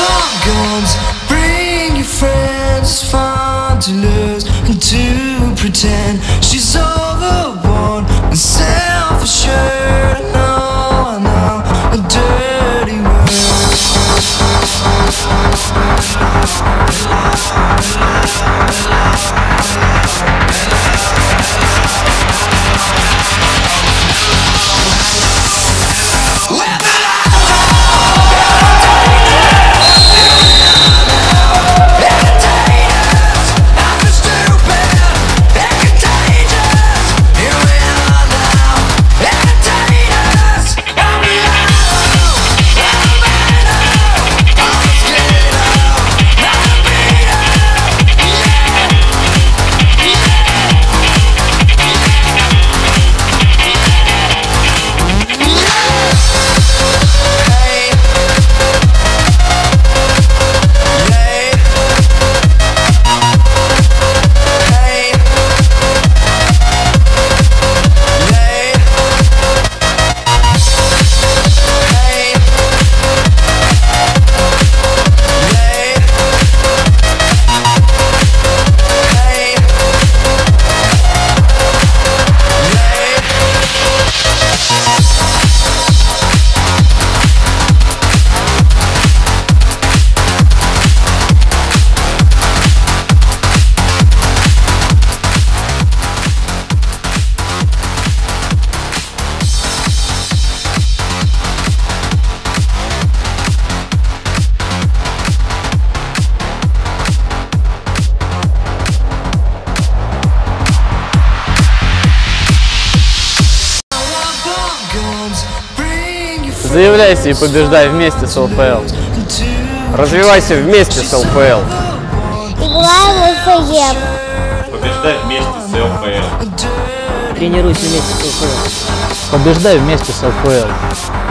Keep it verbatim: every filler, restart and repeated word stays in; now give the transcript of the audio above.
on guns, bring your friends. It's fun to lose and to pretend she's overborn and self-assured. No, I know a dirty Заявляйся и побеждай вместе с ЛПЛ. Развивайся вместе с ЛПЛ. Играем в ЛФЕ. Побеждай вместе с ЛПЛ. Тренируйся вместе с ЛФЛ. Побеждай вместе с ЛПЛ.